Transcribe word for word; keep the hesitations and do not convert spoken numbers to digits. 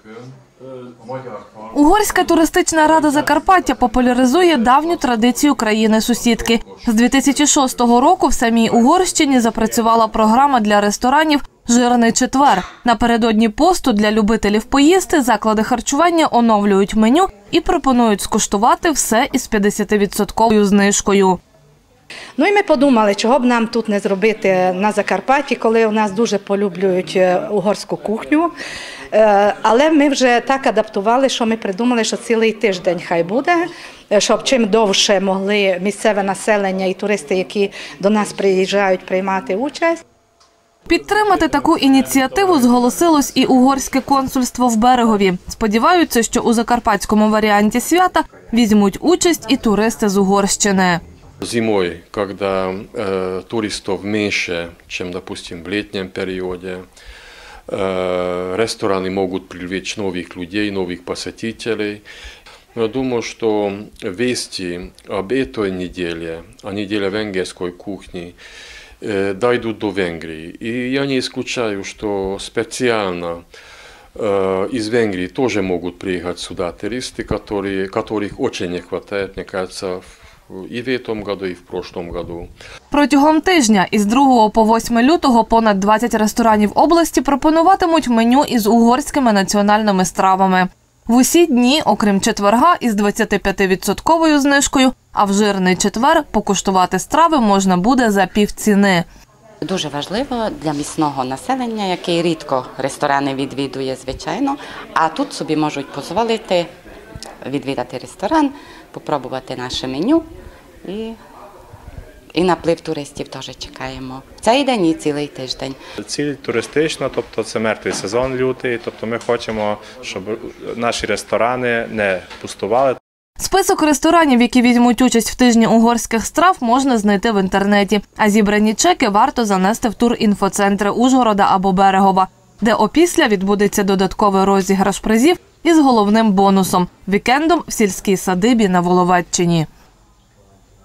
Угорська туристична рада Закарпаття популяризує давню традицію країни-сусідки. З дві тисячі шостого року в самій Угорщині запрацювала програма для ресторанів «Жирний четвер». Напередодні посту для любителів поїсти заклади харчування оновлюють меню і пропонують скуштувати все із п'ятдесятивідсотковою знижкою. Ну і ми подумали, чого б нам тут не зробити на Закарпатті, коли у нас дуже полюблюють угорську кухню. Але ми вже так адаптували, що ми придумали, що цілий тиждень хай буде, щоб чим довше могли місцеве населення і туристи, які до нас приїжджають, приймати участь. Підтримати таку ініціативу зголосилось і угорське консульство в Берегові. Сподіваються, що у закарпатському варіанті свята візьмуть участь і туристи з Угорщини. Зимой, когда э, туристов меньше, чем, допустим, в летнем периоде, э, рестораны могут привлечь новых людей, новых посетителей. Я думаю, что вести об этой неделе, о неделе венгерской кухни, э, дойдут до Венгрии. И я не исключаю, что специально э, из Венгрии тоже могут приехать сюда туристы, которые, которых очень не хватает, мне кажется, і в цьому році, і в прошлому році. Протягом тижня із другого по восьме лютого понад двадцять ресторанів області пропонуватимуть меню із угорськими національними стравами. В усі дні, окрім четверга, із двадцятип'ятивідсотковою знижкою, а в жирний четвер покуштувати страви можна буде за півціни. Дуже важливо для місцевого населення, яке рідко ресторани відвідує, звичайно, а тут собі можуть дозволити відвідати ресторан, попробувати наше меню і, і наплив туристів теж чекаємо. Цей день і цілий тиждень. Ціль туристична, тобто це мертвий сезон лютий, тобто ми хочемо, щоб наші ресторани не пустували. Список ресторанів, які візьмуть участь в тижні угорських страв, можна знайти в інтернеті. А зібрані чеки варто занести в турінфоцентри Ужгорода або Берегова, де опісля відбудеться додатковий розіграш призів із головним бонусом – вікендом в сільській садибі на Воловеччині.